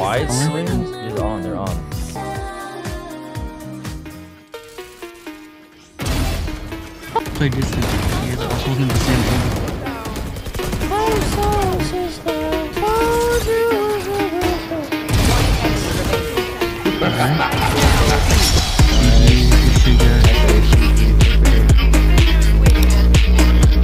wide swings? They're on, they're on. Play distance. You guys are holding the same angle. Alright. GG, good shit, guys.